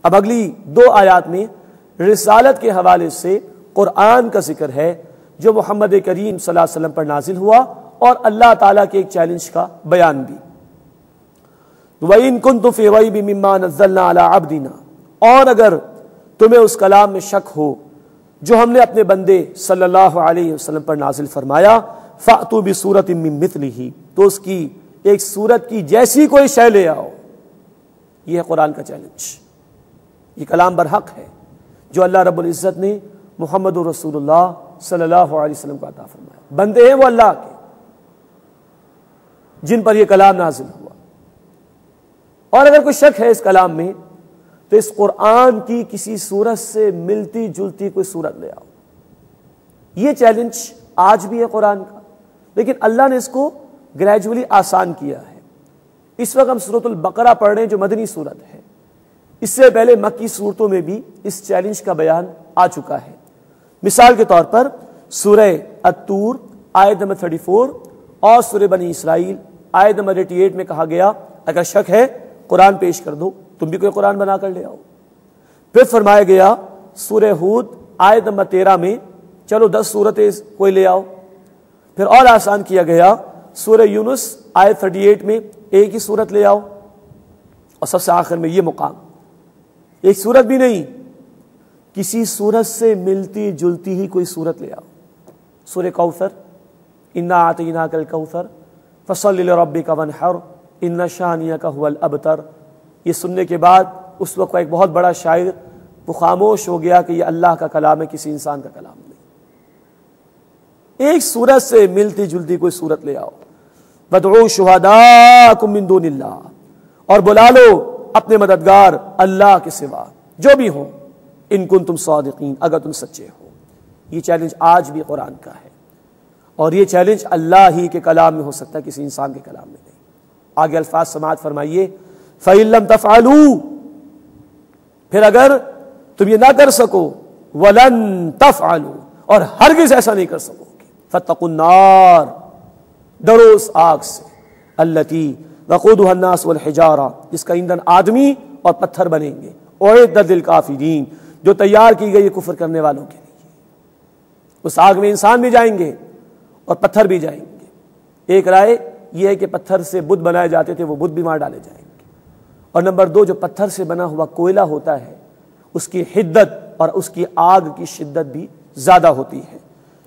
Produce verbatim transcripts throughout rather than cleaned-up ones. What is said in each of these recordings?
اب اگلی دو آیات میں رسالت کے حوالے سے قرآن کا ذکر ہے جو محمد کریم صلی اللہ علیہ وسلم پر نازل ہوا، اور اللہ تعالیٰ کے ایک چیلنج کا بیان بھی۔ وَإِن كُنتُمْ فِي رَيْبٍ مِّمَّا نَزَّلْنَا عَلَىٰ عَبْدِنَا، اور اگر تمہیں اس کلام میں شک ہو جو ہم نے اپنے بندے صلی اللہ علیہ وسلم پر نازل فرمایا، فَأْتُوا بِسُورَةٍ مِّن مِّثْلِهِ، تو اس کی ایک سورت کی جیسی کوئی شے لے آؤ۔ یہ ہے قرآن کا چیلنج، یہ کلام برحق ہے جو اللہ رب العزت نے محمد رسول اللہ صلی اللہ علیہ وسلم کو عطا فرمایا۔ بندے ہیں وہ اللہ کے جن پر یہ کلام نازل ہوا، اور اگر کوئی شک ہے اس کلام میں تو اس قرآن کی کسی سورت سے ملتی جلتی کوئی سورت لے آؤ۔ یہ چیلنج آج بھی ہے قرآن کا، لیکن اللہ نے اس کو گریجولی آسان کیا ہے۔ اس وقت ہم سورۃ البقرہ پڑھ رہے ہیں جو مدنی سورت ہے، اس سے پہلے مکی صورتوں میں بھی اس چیلنج کا بیان آ چکا ہے۔ مثال کے طور پر سورہ الطور آیت نمبر چوتیس اور سورہ بنی اسرائیل آیت نمبر اٹھاسی میں کہا گیا اگر شک ہے قرآن پیش کر دو، تم بھی کوئی قرآن بنا کر لے آؤ۔ پھر فرمایا گیا سورہ ہود آیت نمبر تیرہ میں چلو دس سورتیں کوئی لے آؤ۔ پھر اور آسان کیا گیا سورہ یونس آیت اڑتیس میں ایک ہی سورت لے آؤ، اور سب سے آخر میں یہ مقام ایک سورت بھی نہیں، کسی سورت سے ملتی جلتی ہی کوئی سورت لے آؤ۔ سورہ کوثر انا اعطیناک الکوثر فصلی لربک وانحر ان شانئک هو الابتر، یہ سننے کے بعد اس وقت ایک بہت بڑا شاعر وہ خاموش ہو گیا کہ یہ اللہ کا کلام ہے، کسی انسان کا کلام نہیں۔ ایک سورت سے ملتی جلتی کوئی سورت لے آؤ۔ وَادْعُوا شُهَدَاءَكُم مِّن دُونِ اللَّهِ، اور بلا لو اپنے مددگار اللہ کے سوا جو بھی ہوں، ان کنتم صادقین، اگر تم سچے ہو۔ یہ چیلنج آج بھی قرآن کا ہے، اور یہ چیلنج اللہ ہی کے کلام میں ہو سکتا ہے، کسی انسان کے کلام میں نہیں۔ آگے الفاظ سماعت فرمائیے، فَإِن لَّمْ تَفْعَلُوا، پھر اگر تم یہ نہ کر سکو، وَلَن تَفْعَلُوا، اور ہرگز ایسا نہیں کر سکو گے، فَاتَّقُوا النَّارَ، ڈرو اس آگ سے، الَّتِي وَقُودُهَا النَّاسُ وَالْحِجَارَةُ، جس کا ایندھن آدمی اور پتھر بنیں گے، اُعِدَّتْ لِلْكَافِرِينَ، جو تیار کی گئی ہے کفر کرنے والوں کے لیے۔ اس آگ میں انسان بھی جائیں گے اور پتھر بھی جائیں گے۔ ایک رائے یہ ہے کہ پتھر سے بت بنائے جاتے تھے، وہ بت بھی مار ڈالے جائیں گے، اور نمبر دو جو پتھر سے بنا ہوا کوئلہ ہوتا ہے اس کی حدت اور اس کی آگ کی شدت بھی زیادہ ہوتی ہے۔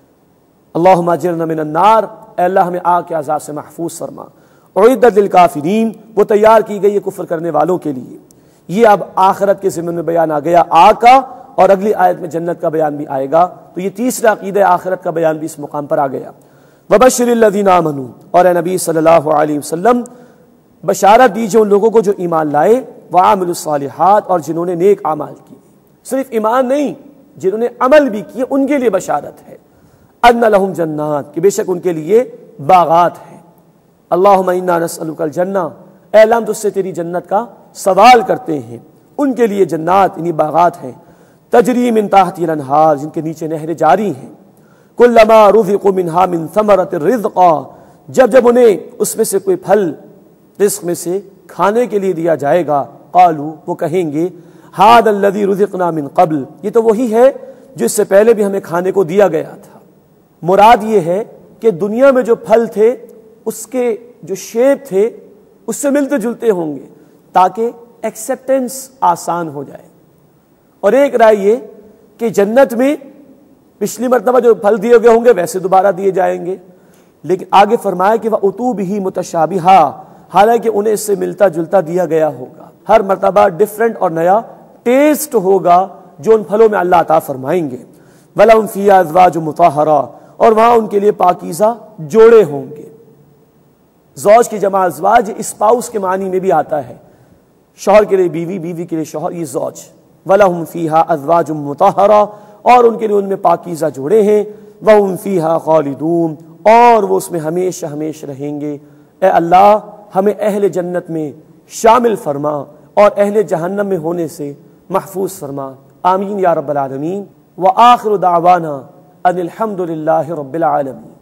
اللہم اجرنا من النار، اے اللہ ہمیں آگ کے عذاب سے محفوظ فرما۔ اعدت للکافرین، وہ تیار کی گئی ہے کفر کرنے والوں کے لیے۔ یہ اب آخرت کے ضمن میں بیان آ گیا آگ کا، اور اگلی آیت میں جنت کا بیان بھی آئے گا، تو یہ تیسرا عقیدہ آخرت کا بیان بھی اس مقام پر آ گیا۔ وبشر الذین آمنوا، اور اے نبی صلی اللہ علیہ وسلم بشارت دیجئے ان لوگوں کو جو ایمان لائے، وعملوا الصالحات، اور جنہوں نے نیک اعمال کیے، صرف ایمان نہیں جنہوں نے عمل بھی کیے ان کے لیے بشارت ہے۔ ان لہم جنات، کہ بے شک ان کے لیے باغات ہیں۔ اللہم انا نسألک الجنہ، اے اللہ ہم تجھ سے تیری جنت کا سوال کرتے ہیں۔ ان کے لیے جنات یعنی باغات ہیں، تجری من تحتها الانہار، جن کے نیچے نہریں جاری ہیں۔ کلما رزقوا منها من ثمرۃ رزقا، جب جب انہیں اس میں سے کوئی پھل رزق میں سے کھانے کے لیے دیا جائے گا، قالوا، وہ کہیں گے، ھذا الذی رزقنا من قبل، یہ تو وہی ہے جو اس سے پہلے بھی ہمیں کھانے کو دیا گیا تھا۔ مراد یہ ہے کہ دنیا میں جو پھل تھے اس کے جو شیپ تھے اس سے ملتے جلتے ہوں گے تاکہ ایکسیپٹنس آسان ہو جائے۔ اور ایک رائے یہ کہ جنت میں پچھلی مرتبہ جو پھل دیے گئے ہوں گے ویسے دوبارہ دیے جائیں گے، لیکن آگے فرمایا کہ وَأُتُوا بِهِ مُتَشَابِهًا، حالانکہ انہیں اس سے ملتا جلتا دیا گیا ہوگا، ہر مرتبہ ڈیفرنٹ اور نیا ٹیسٹ ہوگا جو ان پھلوں میں اللہ عطا فرمائیں گے۔ وَلَهُمْ فِيهَا أَزْوَاجٌ مُطَهَّرَةٌ، اور وہاں ان کے لیے پاکیزہ جوڑے ہوں گے۔ زوج کی جمع ازواج اسپاؤس کے معنی میں بھی آتا ہے، شوہر کے لیے بیوی، بیوی کے لیے شوہر، یہ زوج۔ وَلَهُمْ فِيهَا أَزْوَاجٌ مُطَهَّرَةٌ، اور ان کے لیے ان میں پاکیزہ جوڑے ہیں۔ وَهُمْ فِيهَا خَالِدُونَ، اور وہ اس میں ہمیشہ ہمیشہ رہیں گے۔ اے اللہ ہمیں اہل جنت میں شامل فرما اور اہل جہنم میں ہونے سے محفوظ فرما، آمین یا رب العالمین۔ وآخر دعوانا ان الحمد للہ رب العالمین۔